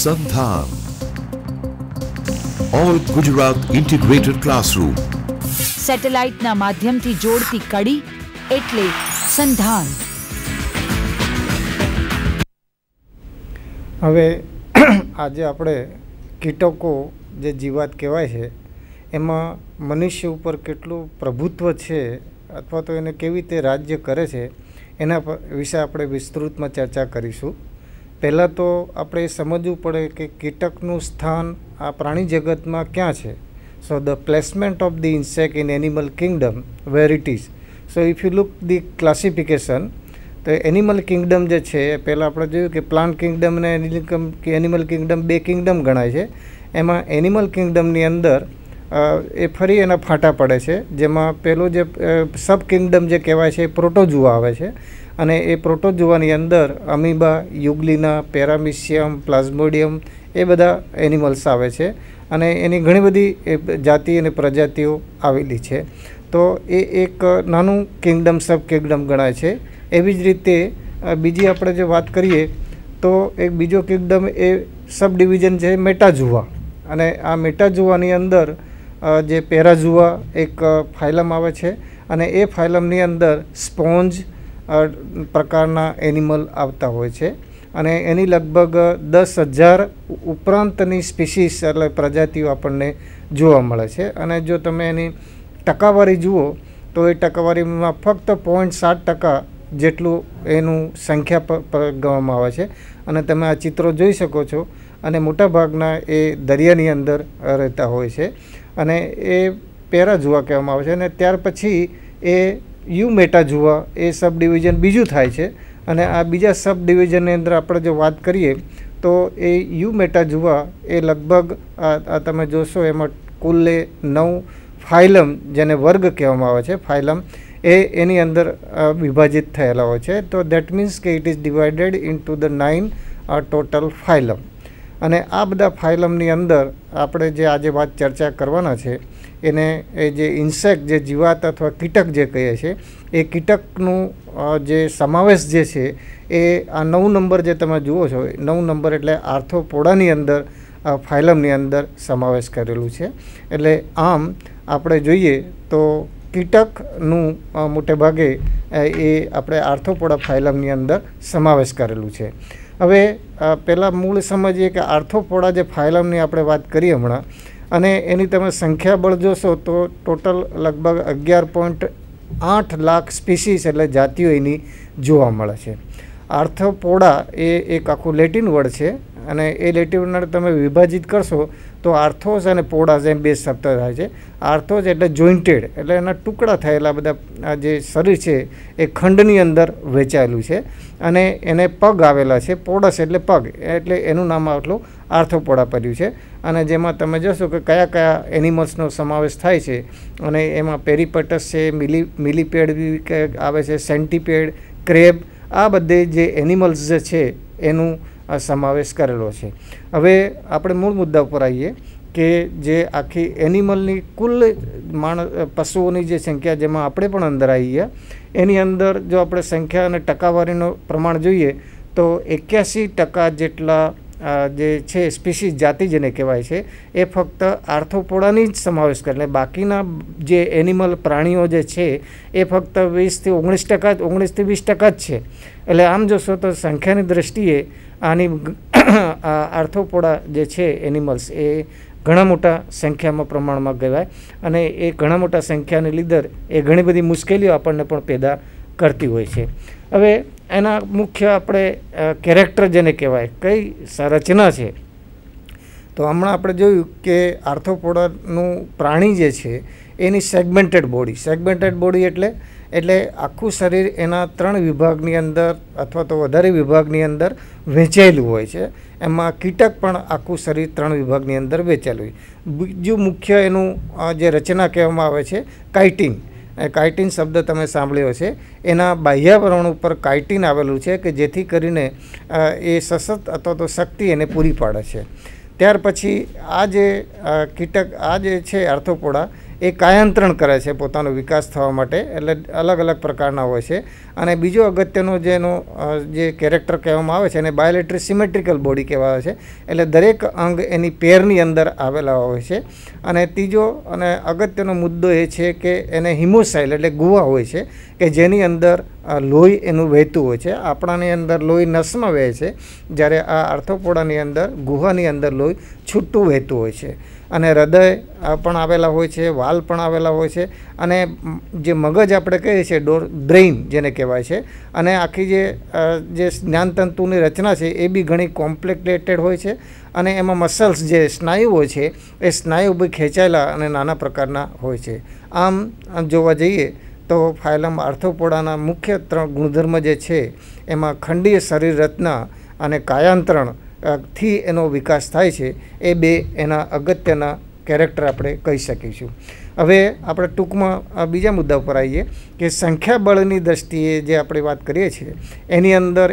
સંધાન all Gujarat integrated classroom સેટેલાઇટના માધ્યમથી જોડતી કડી એટલે સંધાન. હવે આજે આપણે કીટકો જે જીવાત કહેવાય છે એમાં મનુષ્ય ઉપર કેટલું પ્રભુત્વ છે અથવા તો એને કેવી રીતે રાજ્ય કરે છે એના વિશે આપણે વિસ્તૃતમાં ચર્ચા કરીશું. પહેલાં તો આપણે સમજવું પડે કે કીટકનું સ્થાન આ પ્રાણી જગતમાં ક્યાં છે. So the placement of the insect in animal kingdom where it is. So if you look the classification, તો એનિમલ કિંગડમ જે છે એ પહેલાં આપણે જોયું કે પ્લાન્ટ કિંગડમ અને એનિમલ કિંગડમ બે કિંગડમ ગણાય છે. એમાં એનિમલ કિંગડમની અંદર એ ફરી એના ફાંટા પડે છે, જેમાં પેલું જે સબ કિંગડમ જે કહેવાય છે એ પ્રોટોઝુઆ આવે છે. અને એ પ્રોટોઝુઆની અંદર અમીબા, યુગ્લિના, પેરામિશિયમ, પ્લાઝ્મોડિયમ એ બધા એનિમલ્સ આવે છે અને એની ઘણી બધી જાતિ અને પ્રજાતિઓ આવેલી છે. તો એ એક નાનું કિંગડમ સબ કિંગડમ ગણાય છે. એવી જ રીતે બીજી આપણે જે વાત કરીએ તો એક બીજો કિંગડમ એ સબ ડિવિઝન છે મેટાઝુઆ. અને આ મેટાઝુઆની અંદર જે પેરાઝુઆ એક ફાઇલમ આવે છે અને એ ફાઇલમની અંદર સ્પોન્જ પ્રકારના એનિમલ આવતા હોય છે અને એની લગભગ 10,000 ઉપરાંતની સ્પીસીસ એટલે પ્રજાતિઓ આપણને જોવા મળે છે. અને જો તમે એની ટકાવારી જુઓ તો એ ટકાવારીમાં ફક્ત 0.7% જેટલું એનું સંખ્યા ગણવામાં આવે છે. અને તમે આ ચિત્રો જોઈ શકો છો. અને મોટાભાગના એ દરિયાની અંદર રહેતા હોય છે અને એ પેરાઝુઆ કહેવામાં આવે છે. અને ત્યાર પછી એ યુ મેટાઝુઆ એ સબ ડિવિઝન બીજું થાય છે. અને આ બીજા સબ ડિવિઝનની અંદર આપણે જો વાત કરીએ તો એ યુ મેટાઝુઆ એ લગભગ તમે જોશો એમાં કુલ્લે 9 ફાઇલમ, જેને વર્ગ કહેવામાં આવે છે ફાઇલમ, એની અંદર વિભાજિત થયેલા હોય છે. તો દેટ મીન્સ કે it is divided into the 9 total phylum. અને આ બધા ફાઇલમની અંદર આપણે જે આજે વાત ચર્ચા કરવાના છે એને એ જે ઇન્સેક્ટ જે જીવાત અથવા કીટક જે કહીએ છીએ એ કીટકનું જે સમાવેશ જે છે એ આ 9 નંબર જે તમે જુઓ છો, 9 નંબર એટલે આર્થોપોડાની અંદર ફાઇલમની અંદર સમાવેશ કરેલું છે. એટલે આમ આપણે જોઈએ તો કીટકનું મોટે ભાગે એ આપણે આર્થોપોડા ફાઇલમની અંદર સમાવેશ કરેલું છે. હવે પહેલાં મૂળ સમજીએ કે આર્થોપોડા જે ફાઇલમની આપણે વાત કરીએ હમણાં, અને એની તમે સંખ્યાબળ જોશો તો ટોટલ લગભગ 11.8 લાખ સ્પીસીસ એટલે જાતિઓ એની જોવા મળે છે. આર્થોપોડા એ એક આખું લેટિન વર્ડ છે અને એ લેટિન વર્ડ તમે વિભાજિત કરશો તો આર્થોસ અને પોડાસ એમ બે શબ્દ થાય છે. આર્થોસ એટલે જોઈન્ટેડ એટલે એના ટુકડા થયેલા બધા જે શરીર છે એ ખંડની અંદર વેચાયેલું છે અને એને પગ આવેલા છે. પોડસ એટલે પગ, એટલે એનું નામ આટલું આર્થોપોડા પડ્યું છે. અને જેમાં તમે જોશો કે કયા કયા એનિમલ્સનો સમાવેશ થાય છે અને એમાં પેરીપેટસ છે, મિલીપેડ આવે છે, સેન્ટીપેડ, ક્રેબ, આ બધે જે એનિમલ્સ જે છે એનું સમાવેશ કરેલો છે. હવે આપણે મૂળ મુદ્દા ઉપર આવીએ કે જે આખી એનિમલની કુલ પશુઓની જે સંખ્યા જેમાં આપણે પણ અંદર આવી ગયા એની અંદર જો આપણે સંખ્યા અને ટકાવારીનું પ્રમાણ જોઈએ તો 81% જેટલા જે છે સ્પીસીસ જાતિ જેને કહેવાય છે એ ફક્ત આર્થોપોડાની જ સમાવેશ કરે. બાકીના જે એનિમલ પ્રાણીઓ જે છે એ ફક્ત 20-19%, 19-20% જ છે. એટલે આમ જોશો તો સંખ્યાની દ્રષ્ટિએ આની આર્થોપોડા જે છે એનિમલ્સ એ ઘણા મોટા સંખ્યામાં પ્રમાણમાં કહેવાય અને એ ઘણા મોટા સંખ્યાને લીધે એ ઘણી બધી મુશ્કેલીઓ આપણને પણ પેદા કરતી હોય છે. હવે એના મુખ્ય આપણે કેરેક્ટર જેને કહેવાય કઈ રચના છે તો હમણાં આપણે જોયું કે આર્થોપોડાનું પ્રાણી જે છે એની સેગમેન્ટેડ બોડી એટલે આખું શરીર એના 3 વિભાગની અંદર અથવા તો વધારે વિભાગની અંદર વહેંચાયેલું હોય છે. એમાં કીટક પણ આખું શરીર 3 વિભાગની અંદર વહેંચાયેલું હોય. બીજું મુખ્ય એનું જે રચના કહેવામાં આવે છે કાઇટિન. કાઇટિન શબ્દ તમે સાંભળ્યો છે. એના બાહ્યાવરણ ઉપર કાઇટિન આવેલું છે કે જેથી કરીને એ સશક્ત અથવા તો શક્તિ એને પૂરી પાડે છે. ત્યાર પછી આ જે કીટક આ જે છે આર્થોપોડા એ કાયાંતરણ કરે છે પોતાનો વિકાસ થવા માટે, એટલે અલગ અલગ પ્રકારના હોય છે. અને બીજો અગત્યનો જેનો જે કેરેક્ટર કહેવામાં આવે છે એને બાયોલેટરી સિમેટ્રિકલ બોડી કહેવાય છે, એટલે દરેક અંગ એની પેરની અંદર આવેલા હોય છે. અને ત્રીજો અને અગત્યનો મુદ્દો એ છે કે એને હિમોસાઇલ એટલે ગુહા હોય છે કે જેની અંદર લોહી એનું વહેતું હોય છે. આપણાની અંદર લોહી નસમાં વહે છે, જ્યારે આ આર્થોપોડાની અંદર ગુહાની અંદર લોહી છૂટું વહેતું હોય છે. અને હૃદય પણ આવેલા હોય છે, વાલ પણ આવેલા હોય છે, અને જે મગજ આપણે કહીએ છીએ બ્રેઇન જેને કહેવાય છે, અને આખી જે જ્ઞાનતંતુની રચના છે એ બી ઘણી કોમ્પ્લિકેટેડ હોય છે. અને એમાં મસલ્સ જે સ્નાયુઓ છે એ સ્નાયુ બી ખેંચાયેલા અને નાના પ્રકારના હોય છે. આમ જોવા જઈએ તો ફાયલમ આર્થોપોડાના મુખ્ય 3 ગુણધર્મ જે છે એમાં ખંડીય શરીર રચના અને કાયાંતરણ થી એનો વિકાસ થાય છે. એ 2 એના અગત્યના કેરેક્ટર આપણે કહી શકીશું. હવે આપણે ટૂંકમાં બીજા મુદ્દા ઉપર આવીએ કે સંખ્યાબળની દ્રષ્ટિએ જે આપણે વાત કરીએ છીએ એની અંદર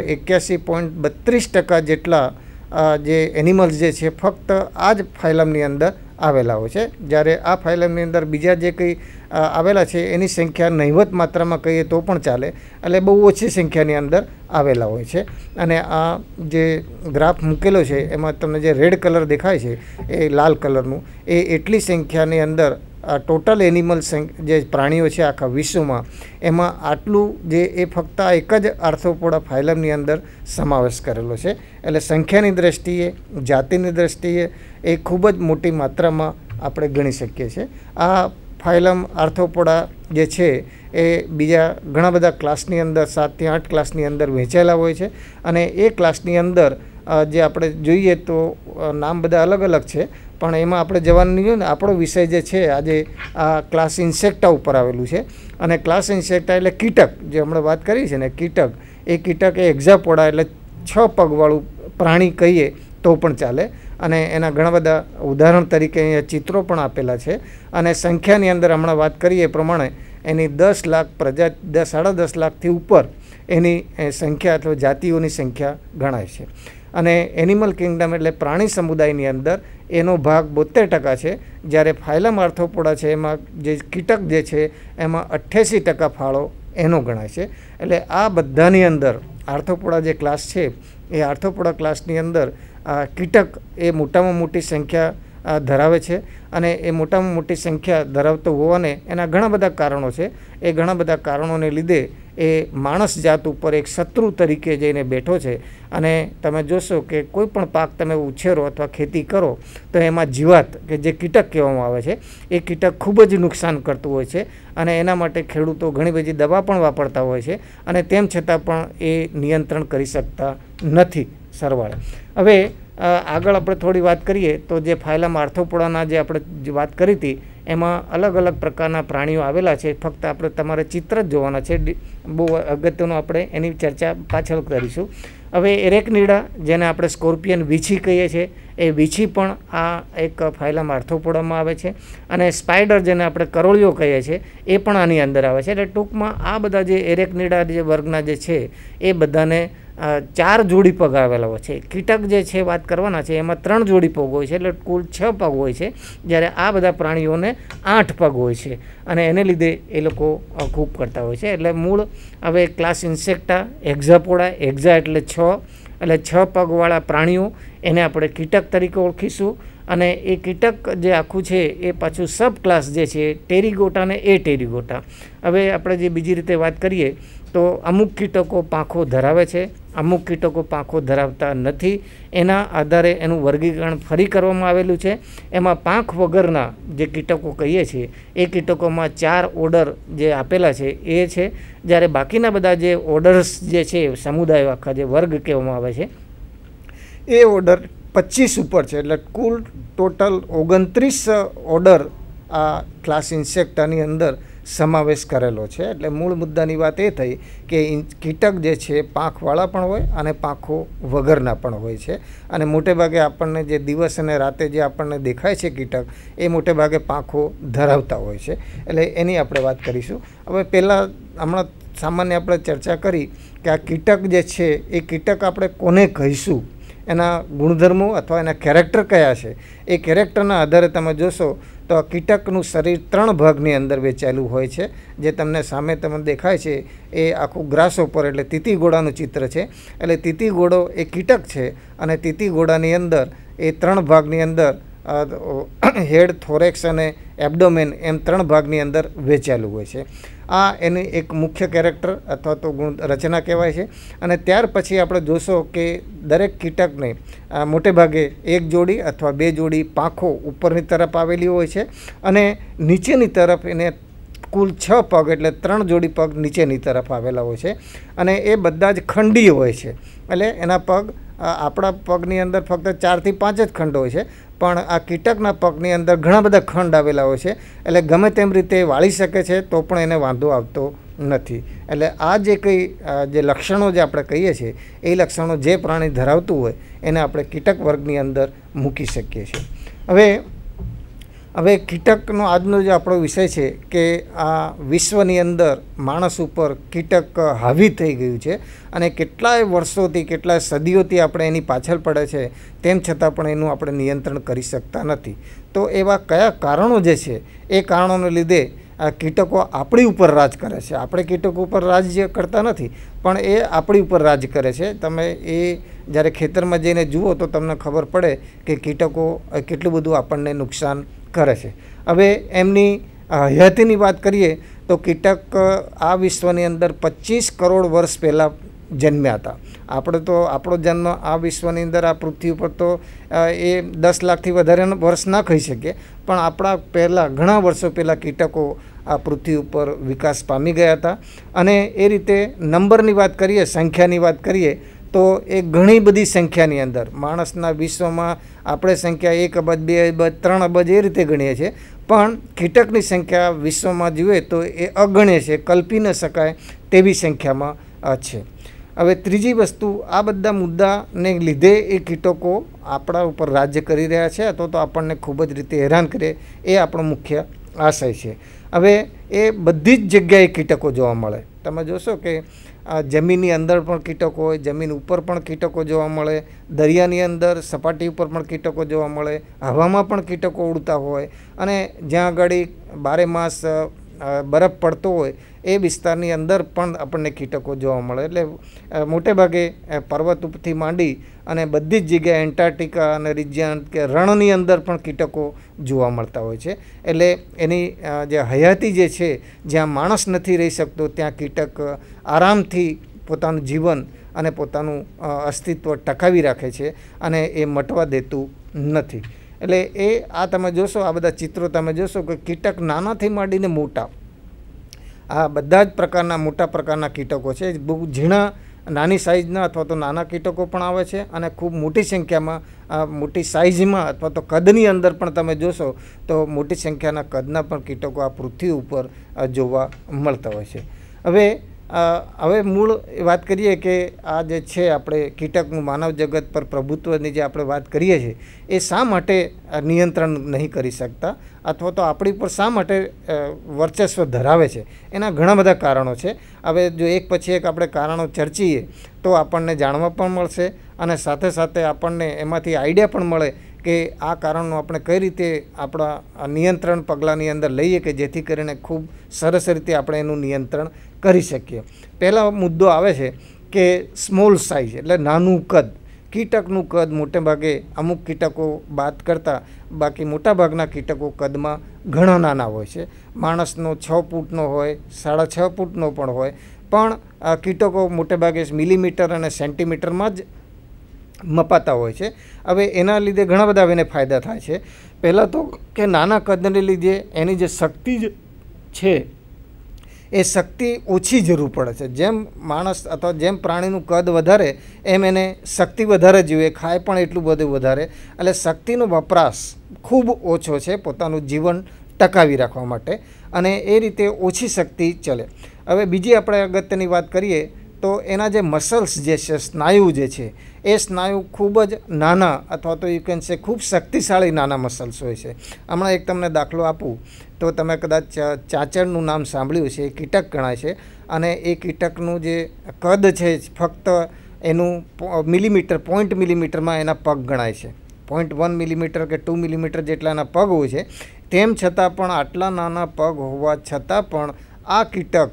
81.32% જેટલા જે એનિમલ્સ જે છે ફક્ત આ જ ફાઇલમની અંદર આવેલા હોય છે, જ્યારે આ ફાઇલમની અંદર બીજા જે કંઈ આવેલા છે એની સંખ્યા નહિવત માત્રામાં કહીએ તો પણ ચાલે, એટલે બહુ ઓછી સંખ્યાની અંદર આવેલા હોય છે. અને આ જે ગ્રાફ મૂકેલો છે એમાં તમને જે રેડ કલર દેખાય છે એ લાલ કલરનું, એ એટલી સંખ્યાની અંદર ટોટલ એનિમલ જે પ્રાણીઓ છે આખા વિશ્વમાં એમાં આટલું જે એ ફક્ત આ એક જ આર્થોપોડા ફાઇલમની અંદર સમાવેશ કરેલો છે. એટલે સંખ્યાની દ્રષ્ટિએ, જાતિની દ્રષ્ટિએ એ ખૂબ જ મોટી માત્રામાં આપણે ગણી શકીએ છીએ. આ ફાઇલમ આર્થોપોડા જે છે એ બીજા ઘણા બધા ક્લાસની અંદર 7 થી 8 ક્લાસની અંદર વહેંચાયેલા હોય છે. અને એ ક્લાસની અંદર જે આપણે જોઈએ તો નામ બધા અલગ અલગ છે, પણ એમાં આપણે જવાનું નહીં હોય ને. આપણો વિષય જે છે આજે આ ક્લાસ ઇન્સેક્ટા ઉપર આવેલું છે. અને ક્લાસ ઇન્સેક્ટા એટલે કીટક, જે હમણાં વાત કરી છે ને કીટક, એ કીટક એ એક્ઝાપોડા એટલે 6 પગવાળું પ્રાણી કહીએ તો પણ ચાલે. અને એના ઘણા બધા ઉદાહરણ તરીકે અહીંયા ચિત્રો પણ આપેલા છે. અને સંખ્યાની અંદર હમણાં વાત કરીએ એ પ્રમાણે એની 10 લાખ પ્રજાતિ, 10-10.5 લાખથી ઉપર એની સંખ્યા અથવા જાતિઓની સંખ્યા ગણાય છે. અને એનિમલ કિંગડમ એટલે પ્રાણી સમુદાયની અંદર એનો ભાગ 72% છે, જ્યારે ફાઇલમ આર્થોપોડા છે એમાં જે કીટક જે છે એમાં 88% ફાળો એનો ગણાય છે. એટલે આ બધાની અંદર આર્થોપોડા જે ક્લાસ છે એ આર્થોપોડા ક્લાસની અંદર કીટક એ મોટામાં મોટી સંખ્યા ધરાવે છે. અને એ મોટામાં મોટી સંખ્યા ધરાવતો હોવાને એના ઘણા બધા કારણો છે. એ ઘણા બધા કારણોને લીધે એ માણસ જાત ઉપર એક શત્રુ તરીકે જઈને બેઠો છે. અને તમે જોશો કે કોઈ પણ પાક તમે ઉછેરો અથવા ખેતી કરો તો એમાં જીવાત કે જે કીટક કહેવામાં આવે છે એ કીટક ખૂબ જ નુકસાન કરતું હોય છે. અને એના માટે ખેડૂતો ઘણી બધી દવા પણ વાપરતા હોય છે, અને તેમ છતાં પણ એ નિયંત્રણ કરી શકતા નથી સરવાળે. હવે આગળ આપણે થોડી વાત કરીએ તો જે ફાઇલમ આર્થોપોડાના જે આપણે વાત કરી હતી એમાં અલગ અલગ પ્રકારના પ્રાણીઓ આવેલા છે. ફક્ત આપણે તમારે ચિત્ર જ જોવાના છે, બહુ અગત્યનું આપણે એની ચર્ચા પાછળ કરીશું. હવે એરેકનીડા જેને આપણે સ્કોર્પિયન વીછી કહીએ છીએ, એ વીછી પણ આ એક ફાઇલમ આર્થોપોડામાં આવે છે. અને સ્પાઈડર જેને આપણે કરોળિયો કહીએ છીએ એ પણ આની અંદર આવે છે. એટલે ટૂંકમાં આ બધા જે એરેકનીડા જે વર્ગના જે છે એ બધાને 4 જોડી પગ આવેલા હોય છે. કીટક જે છે વાત કરવાના છે એમાં 3 જોડી પગ હોય છે, એટલે કુલ 6 પગ હોય છે, જ્યારે આ બધા પ્રાણીઓને 8 પગ હોય છે. અને એને લીધે એ લોકો ખૂબ કરતા હોય છે. એટલે મૂળ હવે ક્લાસ ઇન્સેક્ટા, એક્ઝાપોડા, એક્ઝા એટલે 6, એટલે 6 પગવાળા પ્રાણીઓ એને આપણે કીટક તરીકે ઓળખીશું. અને એ કીટક જે આખું છે એ પાછું સબ ક્લાસ જે છે ટેરીગોટા ને એ ટેરીગોટા. હવે આપણે જે બીજી રીતે વાત કરીએ તો અમુક કીટકો પાંખો ધરાવે છે, અમુક કીટકો પાંખો ધરાવતા નથી. એના આધારે એનું વર્ગીકરણ ફરી કરવામાં આવેલું છે. એમાં પાંખ વગરના જે કીટકો કહીએ છીએ એ કીટકોમાં 4 ઓર્ડર જે આપેલા છે એ છે, જ્યારે બાકીના બધા જે ઓર્ડર્સ જે છે સમુદાયો આખા જે વર્ગ કહેવામાં આવે છે એ ઓર્ડર 25 ઉપર છે. એટલે કુલ ટોટલ 29 ઓર્ડર આ ક્લાસ ઇન્સેક્ટાની અંદર સમાવેશ કરેલો છે. એટલે મૂળ મુદ્દાની વાત એ થઈ કે કીટક જે છે પાંખવાળા પણ હોય અને પાંખો વગરના પણ હોય છે. અને મોટે ભાગે આપણને જે દિવસ અને રાતે જે આપણને દેખાય છે કીટક એ મોટે ભાગે પાંખો ધરાવતા હોય છે. એટલે એની આપણે વાત કરીશું. હવે પહેલાં હમણાં સામાન્ય આપણે ચર્ચા કરી કે આ કીટક જે છે એ કીટક આપણે કોને કહીશું, એના ગુણધર્મો અથવા એના કેરેક્ટર કયા છે. એ કેરેક્ટરના આધારે તમે જોશો તો આ કીટકનું શરીર 3 ભાગની અંદર વહેંચાયેલું હોય છે. જે તમને સામે તમને દેખાય છે એ આખું ગ્રાસહોપર એટલે તીતી ઘોડાનું ચિત્ર છે. એટલે તીતી ઘોડો એ કીટક છે અને તીતી ઘોડાની અંદર એ 3 ભાગની અંદર હેડ, થોરેક્સ અને એબડોમેન એમ 3 ભાગની અંદર વહેંચાયેલું હોય છે. આ એની એક મુખ્ય કેરેક્ટર અથવા તો ગુણ રચના કહેવાય છે. અને ત્યાર પછી આપણે જોશો કે દરેક કીટકને મોટે ભાગે 1 જોડી અથવા 2 જોડી પાંખો ઉપરની તરફ આવેલી હોય છે અને નીચેની તરફ એને કુલ 6 પગ એટલે 3 જોડી પગ નીચેની તરફ આવેલા હોય છે અને એ બધા જ ખંડીય હોય છે. એટલે એના પગ આપણા પગની અંદર ફક્ત 4 થી 5 જ ખંડ હોય છે, પણ આ કીટકના પગની અંદર ઘણા બધા ખંડ આવેલા હોય છે. એટલે ગમે તેમ રીતે વાળી શકે છે તો પણ એને વાંધો આવતો નથી. એટલે આ જે કંઈ જે લક્ષણો જે આપણે કહીએ છીએ એ લક્ષણો જે પ્રાણી ધરાવતું હોય એને આપણે કીટક વર્ગની અંદર મૂકી શકીએ છીએ. હવે કીટકનો આજનો જે આપણો વિષય છે કે આ વિશ્વની અંદર માણસ ઉપર કીટક હાવી થઈ ગયું છે અને કેટલાય વર્ષોથી, કેટલાય સદીઓથી આપણે એની પાછળ પડે છે, તેમ છતાં પણ એનું આપણે નિયંત્રણ કરી શકતા નથી. તો એવા કયા કારણો જે છે એ કારણોને લીધે આ કીટકો આપણી ઉપર રાજ કરે છે. આપણે કીટકો ઉપર રાજ્ય કરતા નથી, પણ એ આપણી ઉપર રાજ કરે છે. તમે એ જ્યારે ખેતરમાં જઈને જુઓ તો તમને ખબર પડે કે કીટકો કેટલું બધું આપણને નુકસાન કરે છે. હવે એમની હયાતીની વાત કરીએ તો કીટક આ વિશ્વની અંદર 25 કરોડ વર્ષ પહેલાં જન્મ્યા હતા. આપણે તો આપણો જન્મ આ વિશ્વની અંદર આ પૃથ્વી ઉપર તો એ 10 લાખથી વધારે વર્ષ ના કહી શકીએ, પણ આપણા પહેલાં ઘણા વર્ષો પહેલાં કીટકો આ પૃથ્વી ઉપર વિકાસ પામી ગયા હતા. અને એ રીતે નંબરની વાત કરીએ, સંખ્યાની વાત કરીએ તો એ ઘણી બધી સંખ્યાની અંદર માણસના વિશ્વમાં આપણે સંખ્યા 1 અબજ, 2 અબજ, 3 અબજ એ રીતે ગણીએ છીએ, પણ કીટકની સંખ્યા વિશ્વમાં જોઈએ તો એ અગણ્ય છે, કલ્પી ન શકાય તેવી સંખ્યામાં છે. હવે ત્રીજી વસ્તુ, આ બધા મુદ્દાને લીધે એ કીટકો આપણા ઉપર રાજ્ય કરી રહ્યા છે અથવા તો આપણને ખૂબ જ રીતે હેરાન કરે, એ આપણો મુખ્ય આશય છે. હવે એ બધી જ જગ્યાએ કીટકો જોવા મળે. તમે જોશો કે જમીનની અંદર પણ કીટકો હોય, જમીન ઉપર પણ કીટકો જોવા મળે, દરિયાની અંદર સપાટી ઉપર પણ કીટકો જોવા મળે, હવામાં પણ કીટકો ઉડતા હોય અને જ્યાં આગળ 12 માસ બરફ પડતો હોય એ વિસ્તારની અંદર પણ આપણને કીટકો જોવા મળે. એટલે મોટે ભાગે પર્વત ઉપરથી માંડી અને બધી જ જગ્યાએ એન્ટાર્કટિકા અને રિજિયન કે રણની અંદર પણ કીટકો જોવા મળતા હોય છે. એટલે એની જે હયાતી જે છે, જ્યાં માણસ નથી રહી શકતો ત્યાં કીટક આરામથી પોતાનું જીવન અને પોતાનું અસ્તિત્વ ટકાવી રાખે છે અને એ મટવા દેતું નથી. એટલે એ આ તમે જોશો, આ બધા ચિત્રો તમે જોશો કે કીટક નાનાથી માંડીને મોટા, આ બધા જ પ્રકારના મોટા પ્રકારના કીટકો છે. બહુ ઝીણા નાની સાઇઝના અથવા તો નાના કીટકો પણ આવે છે અને ખૂબ મોટી સંખ્યામાં મોટી સાઇઝમાં અથવા તો કદની અંદર પણ તમે જોશો તો મોટી સંખ્યાના કદના પણ કીટકો આ પૃથ્વી ઉપર જોવા મળતા હોય છે. હવે મૂળ વાત કરીએ કે આ જે છે આપણે કીટકનું માનવ જગત પર પ્રભુત્વની જે આપણે વાત કરીએ છીએ એ શા માટે નિયંત્રણ નહીં કરી શકતા અથવા તો આપણી પર શા માટે વર્ચસ્વ ધરાવે છે, એના ઘણા બધા કારણો છે. હવે જો એક પછી એક આપણે કારણો ચર્ચીએ તો આપણને જાણવા પણ મળશે અને સાથે સાથે આપણને એમાંથી આઈડિયા પણ મળે કે આ કારણનો આપણે કઈ રીતે આપણા નિયંત્રણ પગલાંની અંદર લઈએ કે જેથી કરીને ખૂબ સરસ રીતે આપણે એનું નિયંત્રણ કરી શકીએ. પહેલો મુદ્દો આવે છે કે સ્મોલ સાઇઝ એટલે નાનું કદ. કીટકનું કદ મોટે ભાગે અમુક કીટકો બાદ કરતાં બાકી મોટાભાગના કીટકો કદમાં ઘણા નાના હોય છે. માણસનો 6 ફૂટનો હોય, 6.5 ફૂટનો પણ હોય, પણ કીટકો મોટે ભાગે મિલીમીટર અને સેન્ટીમીટરમાં જ મપાતા હોય છે. હવે એના લીધે ઘણા બધા એને ફાયદા થાય છે. પહેલાં તો કે નાના કદને લીધે એની જે શક્તિ છે એ શક્તિ ઓછી જરૂર પડે છે. જેમ માણસ અથવા જેમ પ્રાણીનું કદ વધારે એમ એને શક્તિ વધારે જોઈએ, ખાય પણ એટલું બધું વધારે, એટલે શક્તિનો વપરાશ ખૂબ ઓછો છે પોતાનું જીવન ટકાવી રાખવા માટે અને એ રીતે ઓછી શક્તિ ચલે. હવે બીજી આપણે અગત્યની વાત કરીએ તો એના જે મસલ્સ જે છે, સ્નાયુ જે છે, એ સ્નાયુ ખૂબ જ નાના અથવા તો યુ કેન સે ખૂબ શક્તિશાળી નાના મસલ્સ હોય છે. હમણાં એક તમને દાખલો આપું તો તમે કદાચ ચાંચડનું નામ સાંભળ્યું છે, એ કીટક ગણાય છે અને એ કીટકનું જે કદ છે ફક્ત એનું મિલીમીટર, 0.1 મિલીમીટરમાં એના પગ ગણાય છે. 0.1 મિલીમીટર કે 2 મિલીમીટર જેટલા એના પગ હોય છે. તેમ છતાં પણ આટલા નાના પગ હોવા છતાં પણ આ કીટક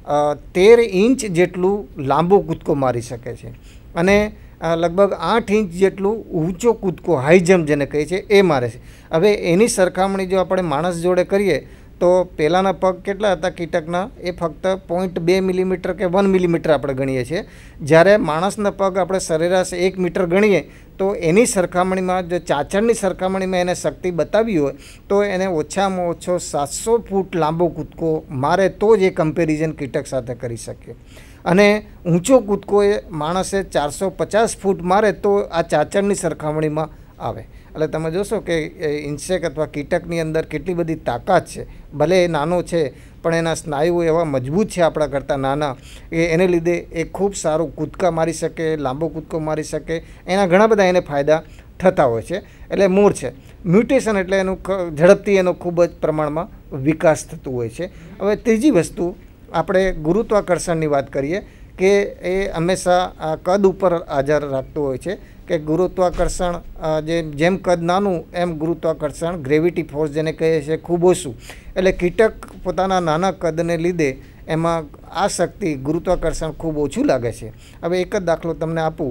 13 ઇંચ જેટલું લાંબો કૂદકો મારી શકે છે અને લગભગ 8 ઇંચ જેટલું ઊંચો કૂદકો હાઈ જમ્પ જેને કહે છે એ મારે છે. હવે એની સરખામણી જો આપણે માણસ જોડે કરીએ તો પહેલાંના પગ કેટલા હતા કીટકના, એ ફક્ત 0.2 મિલીમીટર કે 1 મિલીમીટર આપણે ગણીએ છીએ. જ્યારે માણસના પગ આપણે સરેરાશ 1 મીટર ગણીએ તો એની સરખામણીમાં જો ચાંચડની સરખામણીમાં એને શક્તિ બતાવી હોય તો એને ઓછામાં ઓછો 700 ફૂટ લાંબો કૂદકો મારે તો જ એ કમ્પેરિઝન કીટક સાથે કરી શકીએ. અને ઊંચો કૂદકો એ માણસે 450 ફૂટ મારે તો આ ચાંચડની સરખામણીમાં આવે. એટલે તમે જોશો કે ઇન્સેક્ટ અથવા કીટકની અંદર કેટલી બધી તાકાત છે. ભલે એ નાનો છે પણ એના સ્નાયુઓ એવા મજબૂત છે આપણા કરતાં નાના, એને લીધે એ ખૂબ સારું કૂદકા મારી શકે, લાંબો કૂદકો મારી શકે. એના ઘણા બધા એને ફાયદા થતા હોય છે. એટલે મૂળ છે મ્યુટેશન એટલે એનું ઝડપથી એનો ખૂબ જ પ્રમાણમાં વિકાસ થતું હોય છે. હવે ત્રીજી વસ્તુ આપણે ગુરુત્વાકર્ષણની વાત કરીએ કે એ હંમેશા કદ ઉપર આધાર રાખતું હોય છે કે ગુરુત્વાકર્ષણ જેમ કદ નાનું એમ ગુરુત્વાકર્ષણ ગ્રેવિટી ફોર્સ જેને કહે છે ખૂબ ઓછું. એટલે કીટક પોતાના નાના કદને લીધે એમાં આ શક્તિ ગુરુત્વાકર્ષણ ખૂબ ઓછું લાગે છે. હવે એક જ દાખલો તમને આપું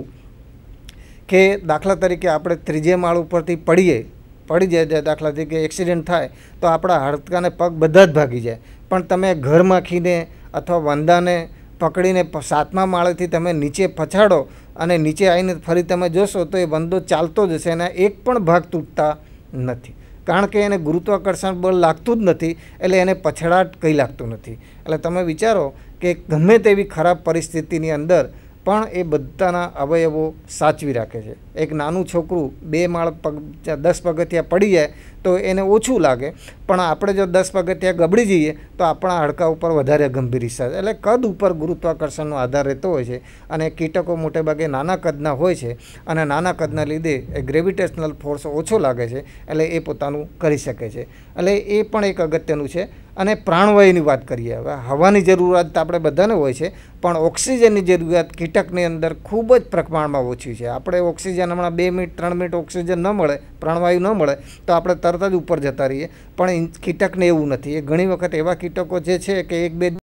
કે દાખલા તરીકે આપણે 3જા માળ ઉપરથી પડી જાય, દાખલા તરીકે એક્સિડન્ટ થાય તો આપણા હાડકાને પગ બધા જ ભાગી જાય. પણ તમે ઘર માખીને અથવા વંદાને પકડીને 7મા માળેથી તમે નીચે પછાડો અને નીચે આવીને ફરી તમે જોશો તો એ વંદો ચાલતો જ હશે, એના એક પણ ભાગ તૂટતા નથી. કારણ કે એને ગુરુત્વાકર્ષણ બળ લાગતું જ નથી, એટલે એને પછડાટ કંઈ લાગતું નથી. એટલે તમે વિચારો કે ગમે તેવી ખરાબ પરિસ્થિતિની અંદર પણ એ બધાના અવયવો સાચવી રાખે છે. એક નાનું છોકરું 2 માળ 10 પગથિયા પડી જાય તો એને ઓછું લાગે, પણ આપણે જો 10 પગથિયા ગબડી જઈએ તો આપણા હાડકા ઉપર વધારે ગંભીર અસર. એટલે કદ ઉપર ગુરુત્વાકર્ષણનો આધાર રહેતો હોય છે અને કીટકો મોટે ભાગે નાના કદના હોય છે અને નાના કદના લીધે એ ગ્રેવિટેશનલ ફોર્સ ઓછો લાગે છે, એટલે એ પોતાનું કરી શકે છે. એટલે એ પણ એક અગત્યનું છે. અને પ્રાણવાયુની વાત કરીએ, હવે હવાની જરૂરિયાત આપણે બધાને હોય છે પણ ઓક્સિજનની જરૂરિયાત કીટકની અંદર ખૂબ જ પ્રમાણમાં ઓછી છે. આપણે ઓક્સિજન હમણાં 2 મિનિટ 3 મિનિટ ઓક્સિજન ન મળે, પ્રાણવાયુ ન મળે તો આપણે તરત જ ઉપર જતા રહીએ, પણ કીટકને એવું નથી. એ ઘણી વખત એવા કીટકો જે છે કે 1-2